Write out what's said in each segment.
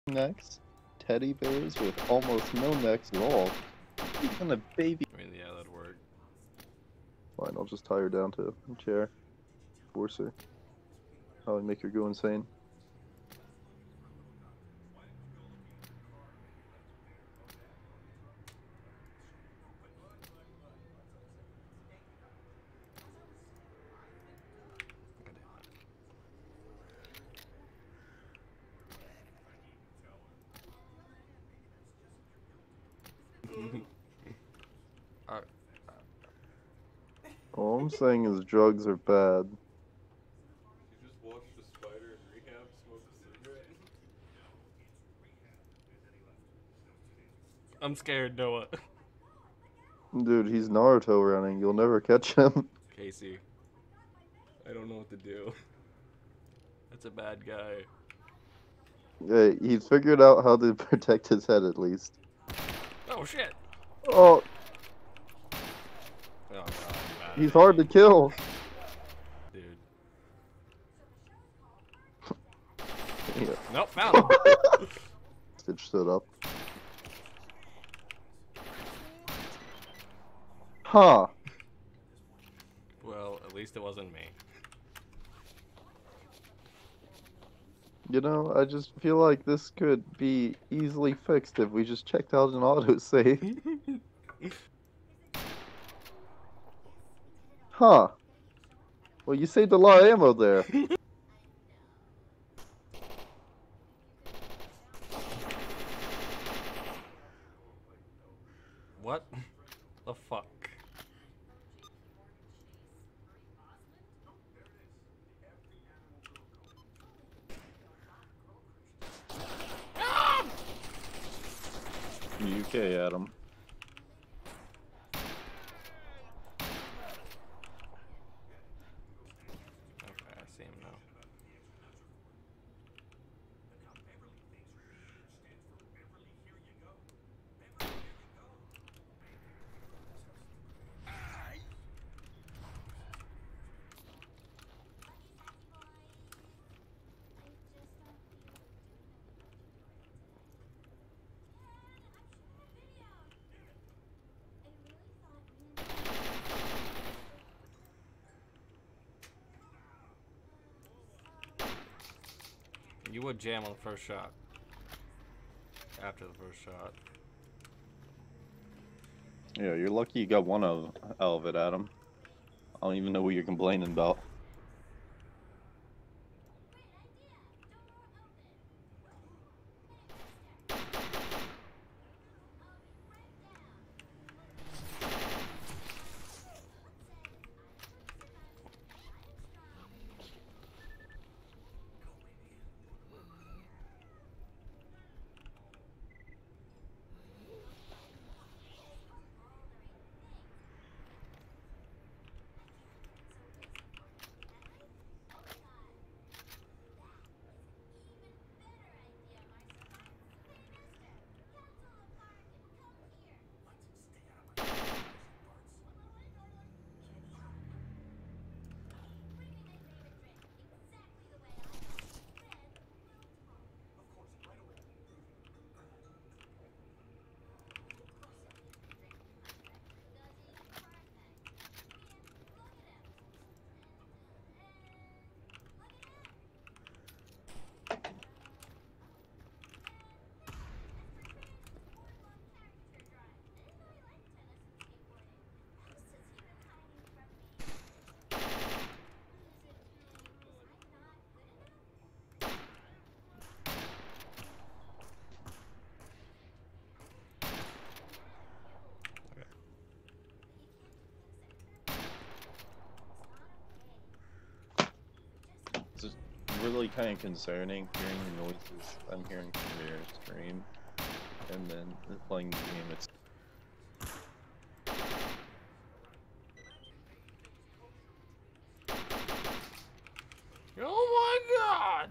necks, teddy bears with almost no necks at all, and a baby. I mean, yeah, that'd work. Fine, I'll just tie her down to a chair. Force her. Probably make her go insane. uh, All I'm saying is drugs are bad. You just watched a spider in rehab smoke a cigarette? I'm scared, Noah. Dude, he's Naruto running. You'll never catch him. Casey, I don't know what to do. That's a bad guy. Hey, he's figured out how to protect his head at least. Oh shit! Oh, Oh god, he's hard to kill. dude. Yeah. Nope, found him. Stitch stood up. Huh. Well, at least it wasn't me. You know, I just feel like this could be easily fixed if we just checked out an autosave. Huh. Well, you saved a lot of ammo there. What the fuck? UK, Adam. Okay, I see him now. You would jam on the first shot. After the first shot. Yeah, you're lucky you got one out of it, Adam. I don't even know what you're complaining about. It's just really kind of concerning hearing the noises I'm hearing from your stream, and then playing the game. It's Oh my god!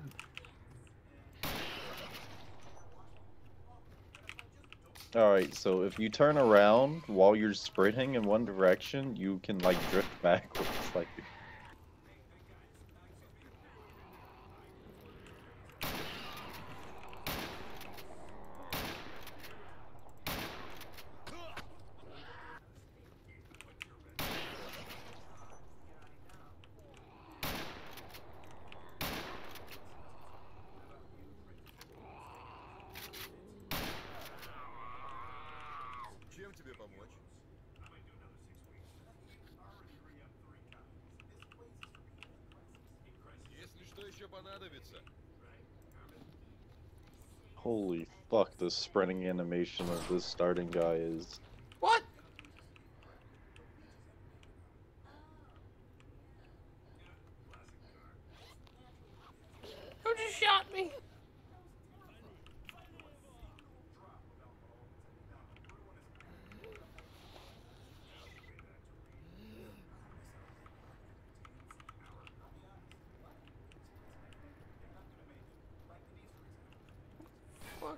alright, so if you turn around while you're sprinting in one direction, you can like drift backwards, like. Holy fuck, the sprinting animation of this starting guy is... What? Who just shot me? Fuck.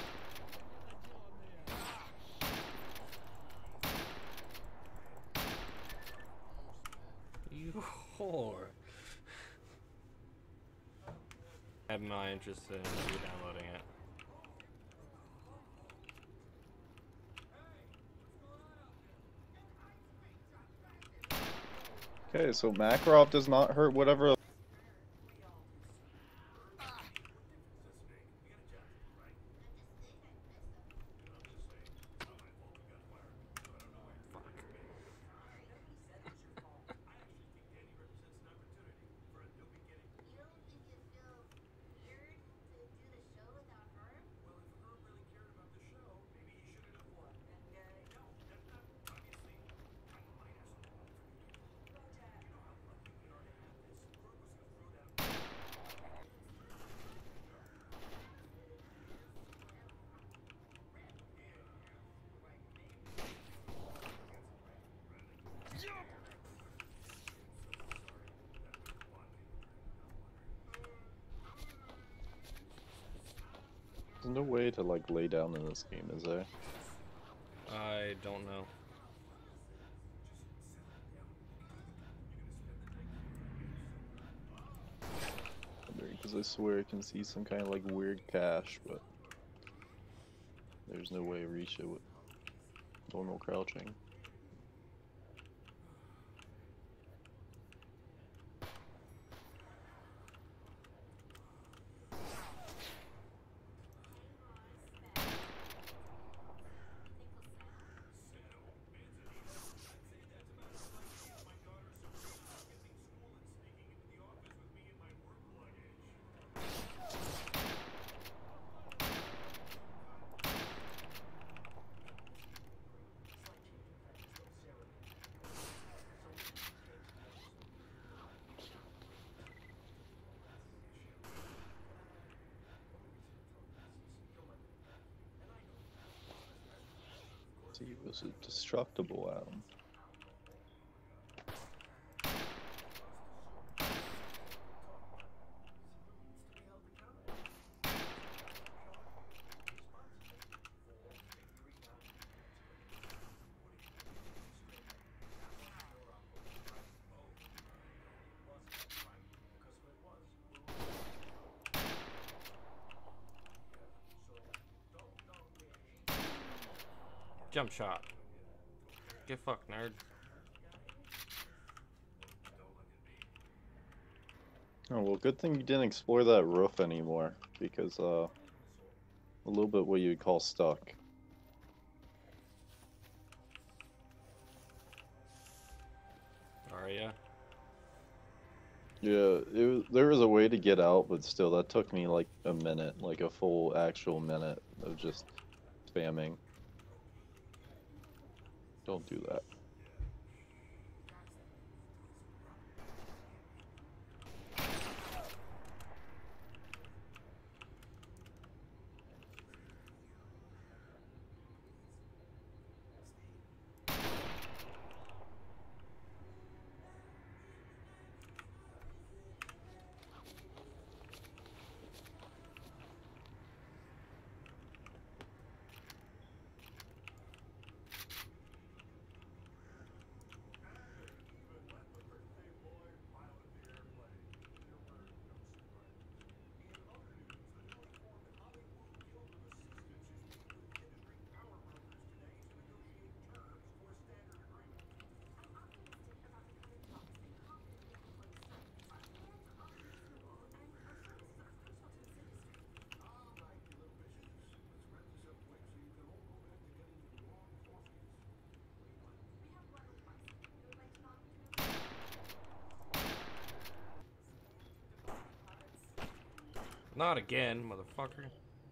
You whore. I'm not interested in re-downloading it. Okay, so Makarov does not hurt whatever... There's no way to, like, lay down in this game, is there? I don't know. Because I swear I can see some kind of, like, weird cache, but... there's no way to reach it with normal crouching. He was a destructible atom. Jump shot. Get fucked, nerd. Oh, well, good thing you didn't explore that roof anymore, because, a little bit what you'd call stuck. Are ya? Yeah, there was a way to get out, but still, that took me, like, a minute, like a full actual minute of just spamming. Don't do that. Not again, motherfucker.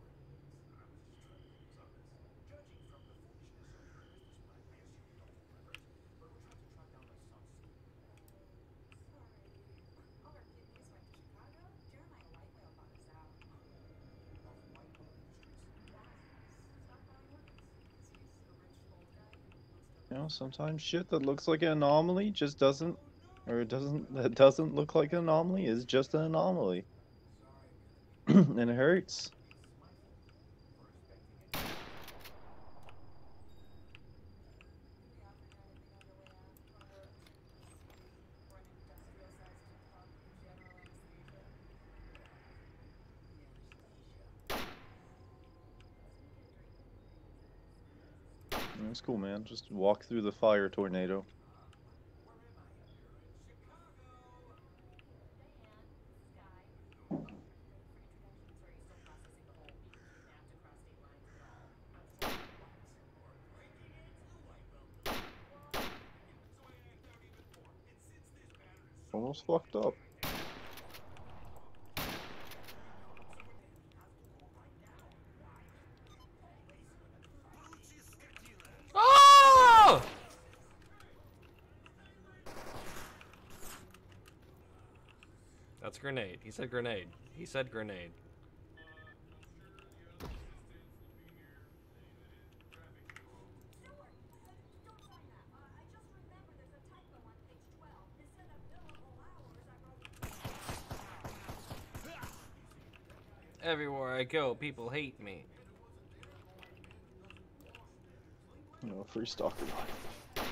You know, sometimes shit that looks like an anomaly just doesn't, or it doesn't, that doesn't look like an anomaly is just an anomaly. And it hurts. It's cool, man. Just walk through the fire tornado. Almost fucked up. Oh! That's grenade. He said grenade. He said grenade. Everywhere I go, people hate me. You know, free stalker life.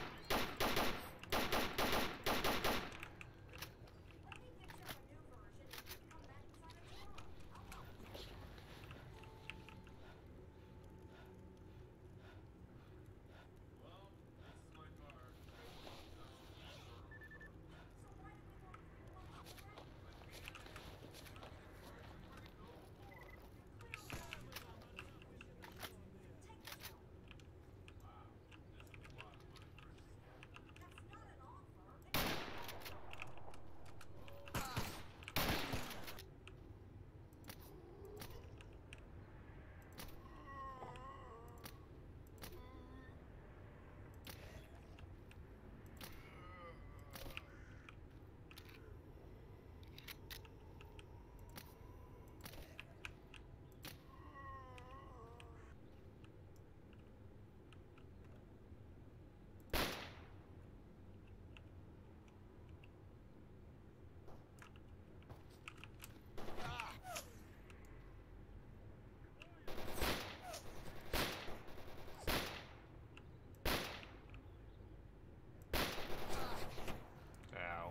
Ow.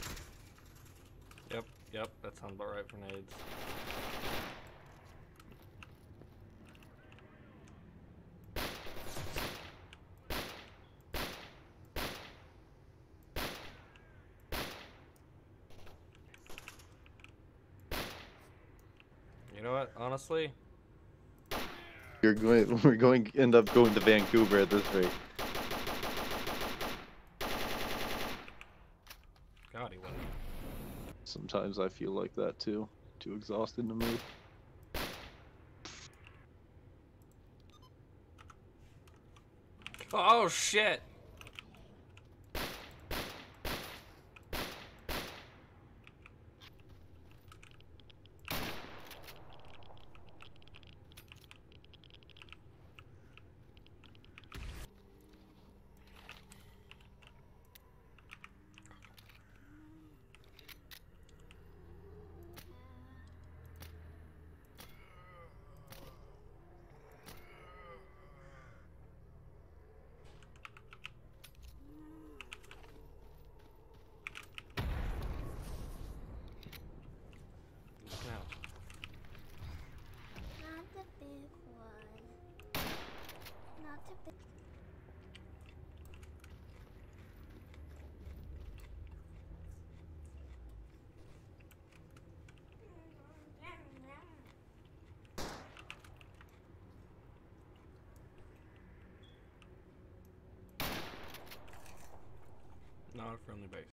Yep, that sounds about right for nades. You know what? Honestly, We're going to end up going to Vancouver at this rate. God, he wouldn't. Sometimes I feel like that too. Too exhausted to move. Oh shit! Not the big one. Not the big. Not a friendly base.